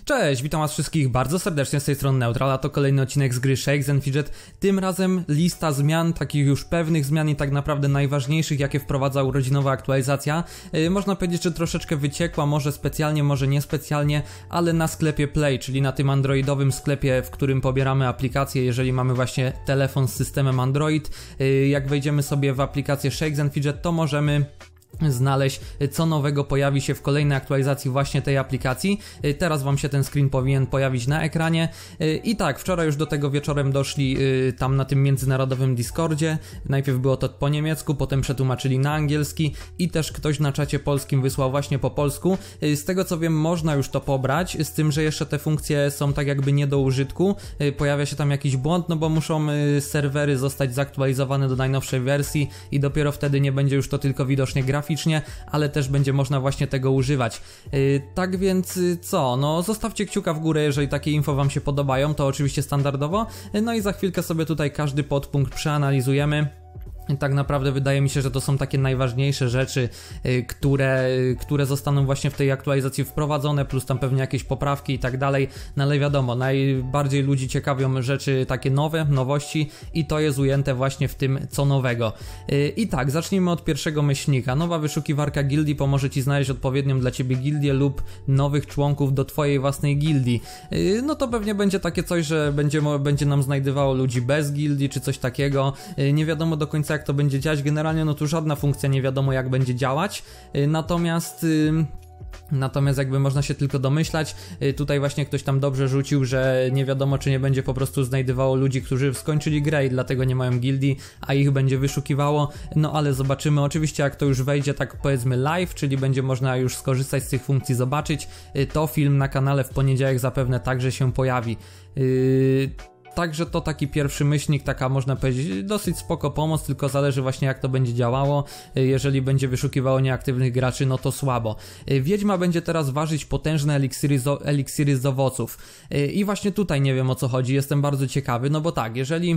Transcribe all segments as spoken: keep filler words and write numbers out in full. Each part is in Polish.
Cześć, witam was wszystkich bardzo serdecznie z tej strony Neutral, a to kolejny odcinek z gry Shakes and Fidget. Tym razem lista zmian, takich już pewnych zmian i tak naprawdę najważniejszych, jakie wprowadza urodzinowa aktualizacja. Yy, można powiedzieć, że troszeczkę wyciekła, może specjalnie, może niespecjalnie, ale na sklepie Play, czyli na tym androidowym sklepie, w którym pobieramy aplikacje, jeżeli mamy właśnie telefon z systemem Android. Yy, jak wejdziemy sobie w aplikację Shakes and Fidget, to możemy znaleźć, co nowego pojawi się w kolejnej aktualizacji właśnie tej aplikacji. Teraz wam się ten screen powinien pojawić na ekranie. I tak, wczoraj już do tego wieczorem doszli tam na tym międzynarodowym Discordzie. Najpierw było to po niemiecku, potem przetłumaczyli na angielski i też ktoś na czacie polskim wysłał właśnie po polsku. Z tego co wiem, można już to pobrać, z tym, że jeszcze te funkcje są tak jakby nie do użytku. Pojawia się tam jakiś błąd, no bo muszą serwery zostać zaktualizowane do najnowszej wersji i dopiero wtedy nie będzie już to tylko widocznie graficznie, ale też będzie można właśnie tego używać. Yy, tak więc yy, co, no zostawcie kciuka w górę, jeżeli takie info wam się podobają, to oczywiście standardowo, yy, no i za chwilkę sobie tutaj każdy podpunkt przeanalizujemy. Tak naprawdę wydaje mi się, że to są takie najważniejsze rzeczy, yy, które, yy, które zostaną właśnie w tej aktualizacji wprowadzone, plus tam pewnie jakieś poprawki i tak dalej, no ale wiadomo, najbardziej ludzi ciekawią rzeczy takie nowe, nowości i to jest ujęte właśnie w tym co nowego. Yy, I tak, zacznijmy od pierwszego myślnika. Nowa wyszukiwarka gildii pomoże ci znaleźć odpowiednią dla ciebie gildię lub nowych członków do twojej własnej gildii. Yy, no to pewnie będzie takie coś, że będzie, będzie nam znajdywało ludzi bez gildii, czy coś takiego. Yy, nie wiadomo do końca jak to będzie działać, generalnie no tu żadna funkcja nie wiadomo jak będzie działać, yy, natomiast yy, Natomiast jakby można się tylko domyślać, tutaj właśnie ktoś tam dobrze rzucił, że nie wiadomo czy nie będzie po prostu znajdywało ludzi, którzy skończyli grę i dlatego nie mają gildii, a ich będzie wyszukiwało, no ale zobaczymy. Oczywiście jak to już wejdzie tak powiedzmy live, czyli będzie można już skorzystać z tych funkcji, zobaczyć, to film na kanale w poniedziałek zapewne także się pojawi. Yy... Także to taki pierwszy myślnik, taka można powiedzieć dosyć spoko pomoc, tylko zależy właśnie jak to będzie działało. Jeżeli będzie wyszukiwało nieaktywnych graczy, no to słabo. Wiedźma będzie teraz ważyć potężne eliksiry z, eliksiry z owoców. I właśnie tutaj nie wiem o co chodzi, jestem bardzo ciekawy, no bo tak, jeżeli...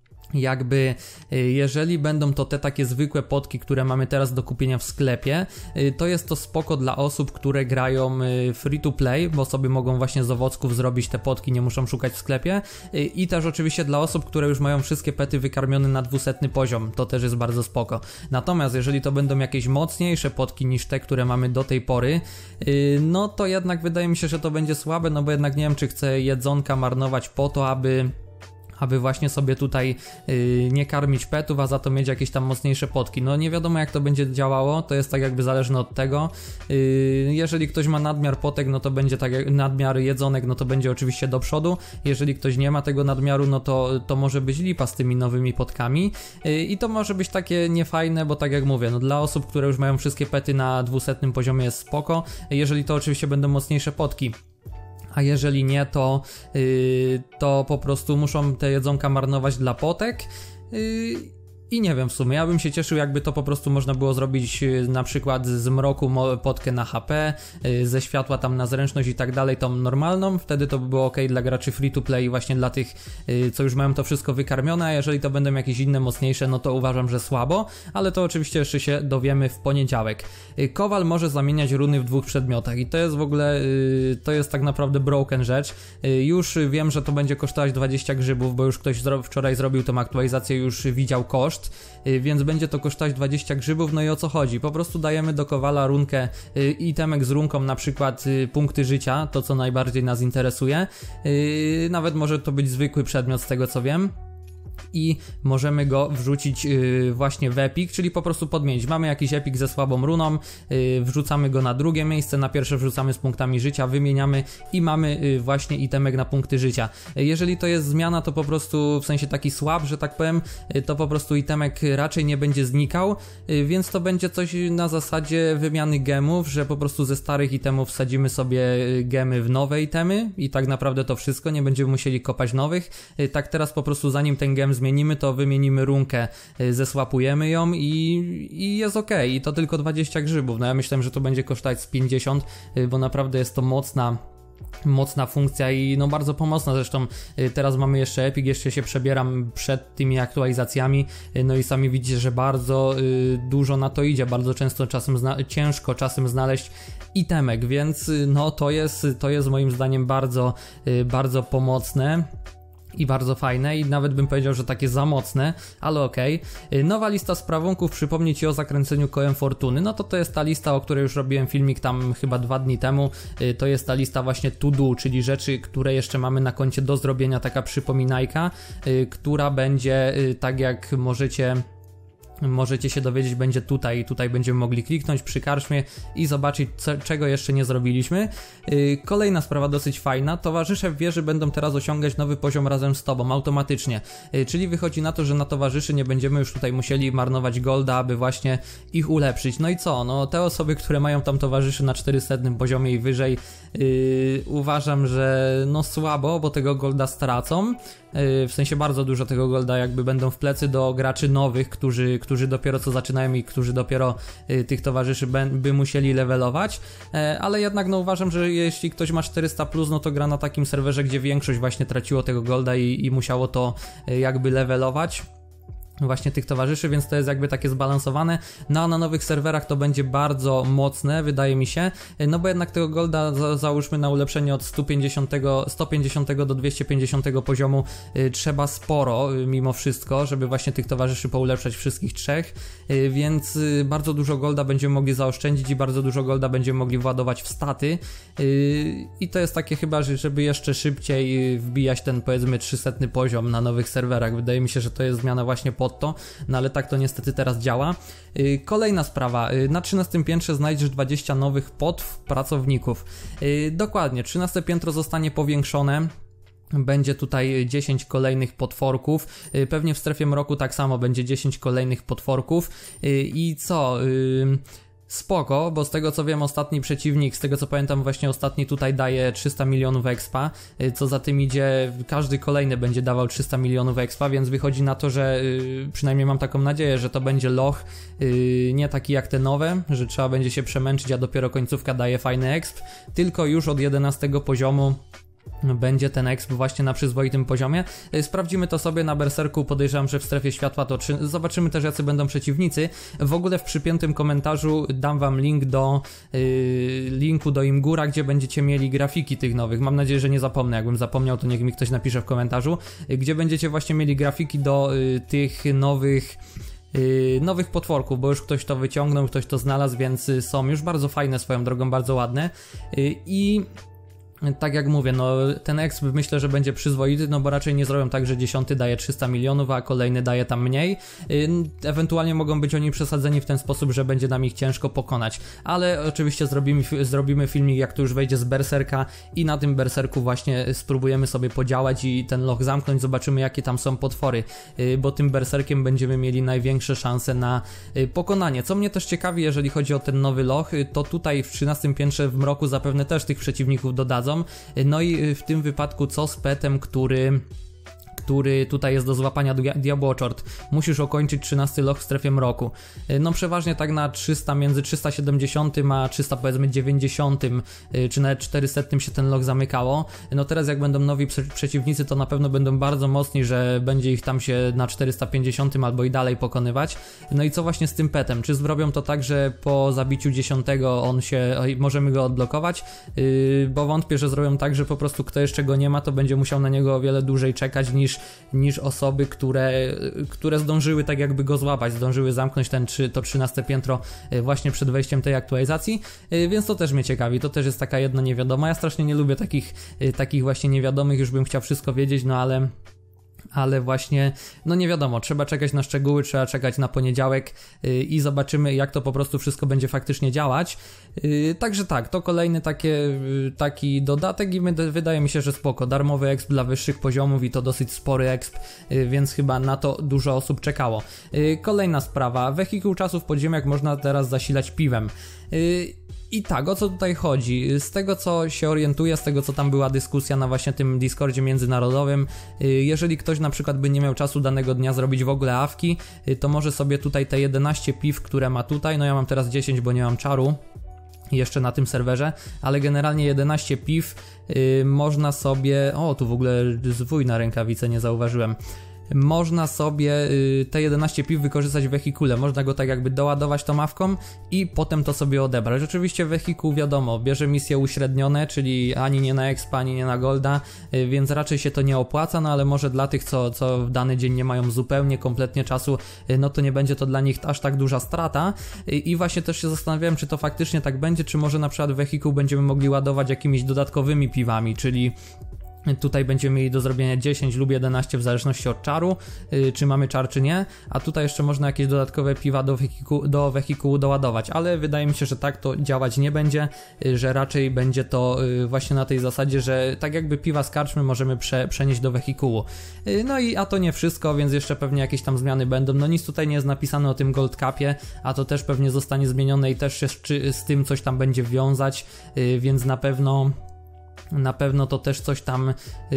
Jakby, jeżeli będą to te takie zwykłe potki, które mamy teraz do kupienia w sklepie, to jest to spoko dla osób, które grają free to play, bo sobie mogą właśnie z owocków zrobić te potki, nie muszą szukać w sklepie, i też oczywiście dla osób, które już mają wszystkie pety wykarmione na dwusetny poziom, to też jest bardzo spoko. Natomiast jeżeli to będą jakieś mocniejsze potki niż te, które mamy do tej pory, no to jednak wydaje mi się, że to będzie słabe, no bo jednak nie wiem, czy chcę jedzonka marnować po to, aby... aby właśnie sobie tutaj yy, nie karmić petów, a za to mieć jakieś tam mocniejsze potki. No nie wiadomo jak to będzie działało, to jest tak jakby zależne od tego. Yy, jeżeli ktoś ma nadmiar potek, no to będzie tak jak nadmiar jedzonek, no to będzie oczywiście do przodu. Jeżeli ktoś nie ma tego nadmiaru, no to, to może być lipa z tymi nowymi potkami. Yy, I to może być takie niefajne, bo tak jak mówię, no dla osób, które już mają wszystkie pety na dwusetnym poziomie jest spoko. Jeżeli to oczywiście będą mocniejsze potki. A jeżeli nie, to, yy, to po prostu muszą te jedzonka marnować dla potek. Yy, I nie wiem w sumie, ja bym się cieszył jakby to po prostu można było zrobić na przykład z mroku potkę na H P, ze światła tam na zręczność i tak dalej, tą normalną, wtedy to by było ok dla graczy free to play i właśnie dla tych, co już mają to wszystko wykarmione, a jeżeli to będą jakieś inne mocniejsze, no to uważam, że słabo, ale to oczywiście jeszcze się dowiemy w poniedziałek. Kowal może zamieniać runy w dwóch przedmiotach i to jest w ogóle, to jest tak naprawdę broken rzecz. Już wiem, że to będzie kosztować dwadzieścia grzybów, bo już ktoś wczoraj zrobił tą aktualizację, już widział koszt. Więc będzie to kosztować dwadzieścia grzybów, no i o co chodzi? Po prostu dajemy do Kowala runkę, itemek z runką, na przykład punkty życia, to co najbardziej nas interesuje. Nawet może to być zwykły przedmiot z tego co wiem. I możemy go wrzucić yy, właśnie w epik, czyli po prostu podmienić. Mamy jakiś epik ze słabą runą, yy, wrzucamy go na drugie miejsce, na pierwsze wrzucamy z punktami życia, wymieniamy i mamy yy, właśnie itemek na punkty życia. Yy, jeżeli to jest zmiana, to po prostu w sensie taki słab, że tak powiem, yy, to po prostu itemek raczej nie będzie znikał, yy, więc to będzie coś na zasadzie wymiany gemów, że po prostu ze starych itemów wsadzimy sobie gemy w nowe itemy i tak naprawdę to wszystko, nie będziemy musieli kopać nowych. Yy, tak teraz po prostu zanim ten gem zmienimy, to wymienimy runkę, zesłapujemy ją i, i jest ok. I to tylko dwadzieścia grzybów. No ja myślałem, że to będzie kosztować z pięćdziesiąt, bo naprawdę jest to mocna mocna funkcja i no bardzo pomocna, zresztą teraz mamy jeszcze Epic, jeszcze się przebieram przed tymi aktualizacjami, no i sami widzicie, że bardzo y, dużo na to idzie, bardzo często czasem zna- ciężko czasem znaleźć itemek, więc no to jest, to jest moim zdaniem bardzo, y, bardzo pomocne i bardzo fajne i nawet bym powiedział, że takie za mocne, ale okej. Okay. Nowa lista sprawunków, przypomnę Ci o zakręceniu kołem fortuny, no to to jest ta lista, o której już robiłem filmik tam chyba dwa dni temu, to jest ta lista właśnie to do, czyli rzeczy, które jeszcze mamy na koncie do zrobienia, taka przypominajka, która będzie, tak jak możecie Możecie się dowiedzieć, będzie tutaj, tutaj będziemy mogli kliknąć przy karczmie i zobaczyć, co, czego jeszcze nie zrobiliśmy. Yy, kolejna sprawa dosyć fajna, towarzysze w wieży będą teraz osiągać nowy poziom razem z Tobą, automatycznie, yy, czyli wychodzi na to, że na towarzyszy nie będziemy już tutaj musieli marnować golda, aby właśnie ich ulepszyć. No i co, no te osoby, które mają tam towarzyszy na czterysetnym poziomie i wyżej, yy, uważam, że no słabo, bo tego golda stracą, yy, w sensie bardzo dużo tego golda jakby będą w plecy do graczy nowych, którzy którzy dopiero co zaczynają i którzy dopiero y, tych towarzyszy by, by musieli levelować, e, ale jednak no uważam, że jeśli ktoś ma czterysta plus, no to gra na takim serwerze, gdzie większość właśnie traciło tego golda i, i musiało to y, jakby levelować właśnie tych towarzyszy, więc to jest jakby takie zbalansowane. No a na nowych serwerach to będzie bardzo mocne, wydaje mi się, no bo jednak tego golda za, załóżmy na ulepszenie od sto pięćdziesiątego, sto pięćdziesiątego do dwieście pięćdziesiątego poziomu y, trzeba sporo y, mimo wszystko, żeby właśnie tych towarzyszy poulepszać wszystkich trzech, y, więc y, bardzo dużo golda będziemy mogli zaoszczędzić i bardzo dużo golda będziemy mogli władować w staty y, i to jest takie chyba, żeby jeszcze szybciej wbijać ten powiedzmy trzysetny poziom na nowych serwerach. Wydaje mi się, że to jest zmiana właśnie po to, no ale tak to niestety teraz działa. Yy, kolejna sprawa, yy, na trzynastym piętrze znajdziesz dwadzieścia nowych podpracowników. Yy, dokładnie, trzynaste piętro zostanie powiększone. Będzie tutaj dziesięć kolejnych potworków, yy, pewnie w strefie mroku tak samo będzie dziesięć kolejnych potworków yy, i co... Yy... Spoko, bo z tego co wiem ostatni przeciwnik, z tego co pamiętam właśnie ostatni tutaj daje trzysta milionów expa, co za tym idzie każdy kolejny będzie dawał trzysta milionów expa, więc wychodzi na to, że yy, przynajmniej mam taką nadzieję, że to będzie loch yy, nie taki jak te nowe, że trzeba będzie się przemęczyć, a dopiero końcówka daje fajny exp, tylko już od jedenastego poziomu będzie ten exp właśnie na przyzwoitym poziomie. Sprawdzimy to sobie na berserku, podejrzewam, że w strefie światła to czy... zobaczymy też jacy będą przeciwnicy. W ogóle w przypiętym komentarzu dam wam link do yy, linku do Imgura, gdzie będziecie mieli grafiki tych nowych. Mam nadzieję, że nie zapomnę, jakbym zapomniał to niech mi ktoś napisze w komentarzu, yy, gdzie będziecie właśnie mieli grafiki do yy, tych nowych Yy, nowych potworków, bo już ktoś to wyciągnął, ktoś to znalazł, więc yy, są już bardzo fajne swoją drogą, bardzo ładne yy, i tak jak mówię, no ten exp myślę, że będzie przyzwoity, no bo raczej nie zrobią tak, że dziesiąty daje trzysta milionów, a kolejny daje tam mniej. Yy, ewentualnie mogą być oni przesadzeni w ten sposób, że będzie nam ich ciężko pokonać. Ale oczywiście zrobimy, zrobimy filmik, jak to już wejdzie z berserka i na tym berserku właśnie spróbujemy sobie podziałać i ten loch zamknąć, zobaczymy jakie tam są potwory, yy, bo tym berserkiem będziemy mieli największe szanse na yy, pokonanie. Co mnie też ciekawi, jeżeli chodzi o ten nowy loch, yy, to tutaj w trzynastym piętrze w mroku zapewne też tych przeciwników dodadzą. No i w tym wypadku co z petem, który... który tutaj jest do złapania Diabłoczort. Musisz ukończyć trzynasty loch w strefie mroku. No przeważnie tak na trzysta, między trzysta siedemdziesiąt a trzysta powiedzmy dziewięćdziesiąt, czy nawet czterysta się ten loch zamykało. No teraz jak będą nowi przeciwnicy, to na pewno będą bardzo mocni, że będzie ich tam się na czterysta pięćdziesiąt albo i dalej pokonywać. No i co właśnie z tym petem? Czy zrobią to tak, że po zabiciu dziesiątego on się, możemy go odblokować? Yy, bo wątpię, że zrobią tak, że po prostu kto jeszcze go nie ma, to będzie musiał na niego o wiele dłużej czekać niż niż osoby, które, które zdążyły tak jakby go złapać, zdążyły zamknąć ten, to trzynaste piętro właśnie przed wejściem tej aktualizacji, więc to też mnie ciekawi, to też jest taka jedna niewiadoma. Ja strasznie nie lubię takich, takich właśnie niewiadomych, już bym chciał wszystko wiedzieć, no ale ale właśnie, no nie wiadomo, trzeba czekać na szczegóły, trzeba czekać na poniedziałek yy, i zobaczymy, jak to po prostu wszystko będzie faktycznie działać. Yy, także tak, to kolejny takie, yy, taki dodatek i wydaje mi się, że spoko. Darmowy exp dla wyższych poziomów i to dosyć spory exp, yy, więc chyba na to dużo osób czekało. Yy, kolejna sprawa, wehikuł czasów podziemiak można teraz zasilać piwem. Yy, I tak, o co tutaj chodzi? Z tego co się orientuję, z tego co tam była dyskusja na właśnie tym Discordzie międzynarodowym, jeżeli ktoś na przykład by nie miał czasu danego dnia zrobić w ogóle awki, to może sobie tutaj te jedenaście piw, które ma tutaj, no ja mam teraz dziesięć, bo nie mam czaru jeszcze na tym serwerze, ale generalnie jedenaście piw yy, można sobie, o tu w ogóle zwój na rękawice nie zauważyłem. Można sobie y, te jedenaście piw wykorzystać w wehikule, można go tak jakby doładować tą mawką i potem to sobie odebrać. Oczywiście wehikuł wiadomo, bierze misje uśrednione, czyli ani nie na expa, ani nie na golda, y, więc raczej się to nie opłaca, no ale może dla tych, co, co w dany dzień nie mają zupełnie, kompletnie czasu, y, no to nie będzie to dla nich aż tak duża strata y, i właśnie też się zastanawiałem, czy to faktycznie tak będzie, czy może na przykład wehikuł będziemy mogli ładować jakimiś dodatkowymi piwami, czyli tutaj będziemy mieli do zrobienia dziesięć lub jedenaście w zależności od czaru, yy, czy mamy czar czy nie, a tutaj jeszcze można jakieś dodatkowe piwa do, wehiku, do wehikułu doładować, ale wydaje mi się, że tak to działać nie będzie, yy, że raczej będzie to yy, właśnie na tej zasadzie, że tak jakby piwa z karczmy możemy prze, przenieść do wehikułu. Yy, no i a to nie wszystko, więc jeszcze pewnie jakieś tam zmiany będą, no nic tutaj nie jest napisane o tym Gold Cupie, a to też pewnie zostanie zmienione i też się z, czy, z tym coś tam będzie wiązać, yy, więc na pewno Na pewno to też coś tam,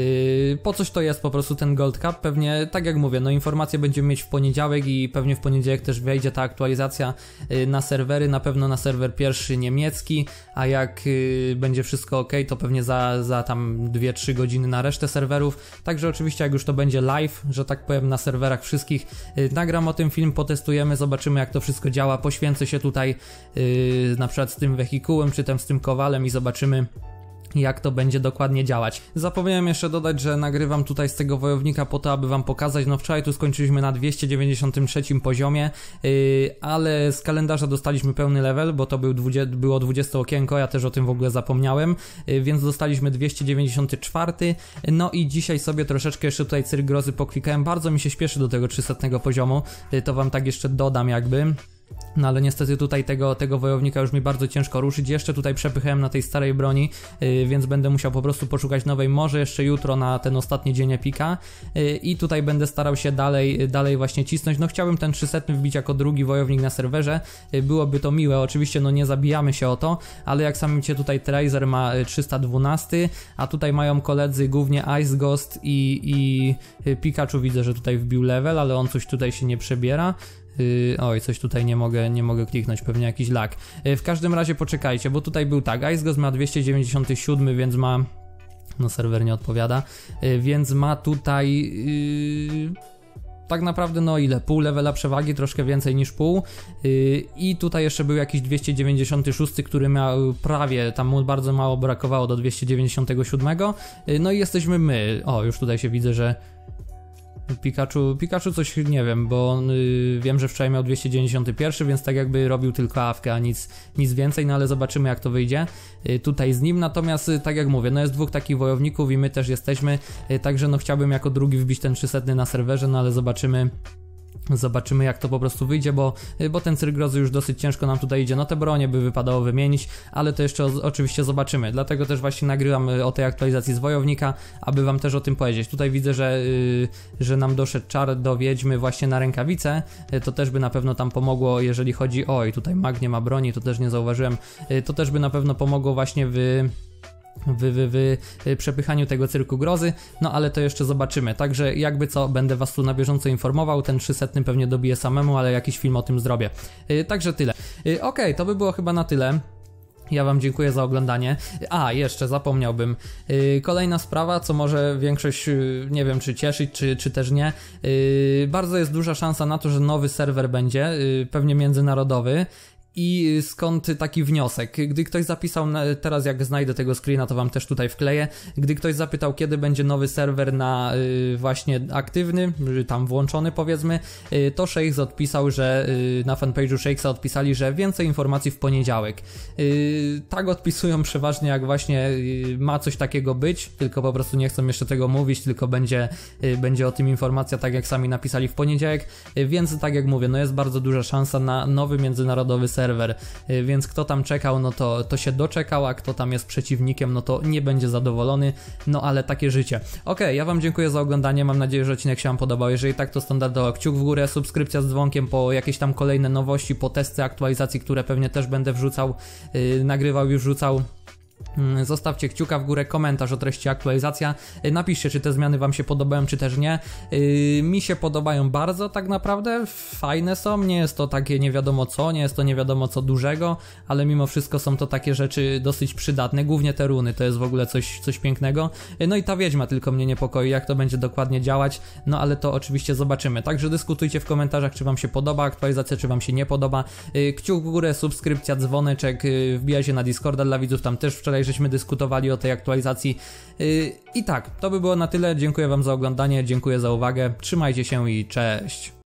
yy, po coś to jest po prostu ten Gold Cup, pewnie tak jak mówię, no informacje będziemy mieć w poniedziałek i pewnie w poniedziałek też wejdzie ta aktualizacja yy, na serwery, na pewno na serwer pierwszy niemiecki, a jak yy, będzie wszystko ok, to pewnie za, za tam dwie trzy godziny na resztę serwerów, także oczywiście jak już to będzie live, że tak powiem na serwerach wszystkich, yy, nagram o tym film, potestujemy, zobaczymy jak to wszystko działa, poświęcę się tutaj yy, na przykład z tym wehikułem, czy tam z tym kowalem i zobaczymy jak to będzie dokładnie działać. Zapomniałem jeszcze dodać, że nagrywam tutaj z tego wojownika po to, aby wam pokazać, no wczoraj tu skończyliśmy na dwieście dziewięćdziesiątym trzecim poziomie, yy, ale z kalendarza dostaliśmy pełny level, bo to był dwudziesty, było dwudzieste okienko, ja też o tym w ogóle zapomniałem, yy, więc dostaliśmy dwieście dziewięćdziesiąty czwarty, no i dzisiaj sobie troszeczkę jeszcze tutaj cyrk grozy poklikałem, bardzo mi się śpieszy do tego trzysetnego poziomu, yy, to wam tak jeszcze dodam jakby. No ale niestety tutaj tego, tego wojownika już mi bardzo ciężko ruszyć, jeszcze tutaj przepychałem na tej starej broni, yy, więc będę musiał po prostu poszukać nowej, może jeszcze jutro na ten ostatni dzień epika yy, i tutaj będę starał się dalej, dalej właśnie cisnąć, no chciałbym ten trzysta wbić jako drugi wojownik na serwerze, yy, byłoby to miłe, oczywiście no nie zabijamy się o to, ale jak sami widzicie tutaj Tracer ma trzysta dwanaście, a tutaj mają koledzy głównie Ice Ghost i, i Pikachu, widzę, że tutaj wbił level, ale on coś tutaj się nie przebiera. Yy, oj, coś tutaj nie mogę, nie mogę kliknąć, pewnie jakiś lag. Yy, w każdym razie poczekajcie, bo tutaj był tak, Ice Ghost ma dwieście dziewięćdziesiąty siódmy, więc ma... No serwer nie odpowiada, yy, więc ma tutaj... Yy... Tak naprawdę no ile? Pół levela przewagi, troszkę więcej niż pół yy, i tutaj jeszcze był jakiś dwieście dziewięćdziesiąty szósty, który miał prawie, tam mu bardzo mało brakowało do dwieście dziewięćdziesiątego siódmego, yy, no i jesteśmy my. O, już tutaj się widzę, że Pikachu, Pikachu coś nie wiem, bo on, yy, wiem, że wczoraj miał dwieście dziewięćdziesiąty pierwszy, więc tak jakby robił tylko awkę, a nic, nic więcej, no ale zobaczymy jak to wyjdzie yy, tutaj z nim, natomiast yy, tak jak mówię, no jest dwóch takich wojowników i my też jesteśmy, yy, także no chciałbym jako drugi wbić ten trzysta na serwerze, no ale zobaczymy. Zobaczymy jak to po prostu wyjdzie, bo, bo ten cyrk grozy już dosyć ciężko nam tutaj idzie, no te bronie by wypadało wymienić, ale to jeszcze o, oczywiście zobaczymy, dlatego też właśnie nagrywam o tej aktualizacji z wojownika, aby wam też o tym powiedzieć. Tutaj widzę, że, yy, że nam doszedł czar do wiedźmy właśnie na rękawice, yy, to też by na pewno tam pomogło, jeżeli chodzi, oj tutaj mag nie ma broni, to też nie zauważyłem, yy, to też by na pewno pomogło właśnie w... W, w, w przepychaniu tego cyrku grozy, no ale to jeszcze zobaczymy, także jakby co, będę was tu na bieżąco informował, ten trzysta pewnie dobiję samemu, ale jakiś film o tym zrobię, yy, także tyle. Yy, Okej, okay, to by było chyba na tyle. Ja wam dziękuję za oglądanie. A, jeszcze zapomniałbym. Yy, kolejna sprawa, co może większość, yy, nie wiem czy cieszyć, czy, czy też nie. Yy, bardzo jest duża szansa na to, że nowy serwer będzie, yy, pewnie międzynarodowy. I skąd taki wniosek? Gdy ktoś zapisał, teraz jak znajdę tego screena, to wam też tutaj wkleję, gdy ktoś zapytał, kiedy będzie nowy serwer na y, właśnie aktywny, tam włączony powiedzmy, y, to Shakes odpisał, że y, na fanpage'u Shakesa odpisali, że więcej informacji w poniedziałek. Y, tak odpisują przeważnie, jak właśnie y, ma coś takiego być, tylko po prostu nie chcą jeszcze tego mówić, tylko będzie, y, będzie o tym informacja, tak jak sami napisali w poniedziałek, y, więc tak jak mówię, no jest bardzo duża szansa na nowy międzynarodowy serwer. Serwer, więc kto tam czekał, no to, to się doczekał, a kto tam jest przeciwnikiem, no to nie będzie zadowolony, no ale takie życie. Ok, ja wam dziękuję za oglądanie, mam nadzieję, że odcinek się wam podobał, jeżeli tak, to standardowo kciuk w górę, subskrypcja z dzwonkiem po jakieś tam kolejne nowości, po testy aktualizacji, które pewnie też będę wrzucał, yy, nagrywał, już wrzucał. Zostawcie kciuka w górę, komentarz o treści aktualizacja, napiszcie, czy te zmiany wam się podobają, czy też nie. Yy, mi się podobają bardzo tak naprawdę, fajne są, nie jest to takie nie wiadomo co, nie jest to nie wiadomo co dużego, ale mimo wszystko są to takie rzeczy dosyć przydatne, głównie te runy, to jest w ogóle coś, coś pięknego. No i ta wiedźma tylko mnie niepokoi, jak to będzie dokładnie działać, no ale to oczywiście zobaczymy. Także dyskutujcie w komentarzach, czy wam się podoba aktualizacja, czy wam się nie podoba. Yy, kciuk w górę, subskrypcja, dzwoneczek, yy, wbijajcie na Discorda dla widzów, tam też wczoraj żeśmy dyskutowali o tej aktualizacji. Yy, I tak, to by było na tyle. Dziękuję wam za oglądanie, dziękuję za uwagę, trzymajcie się i cześć.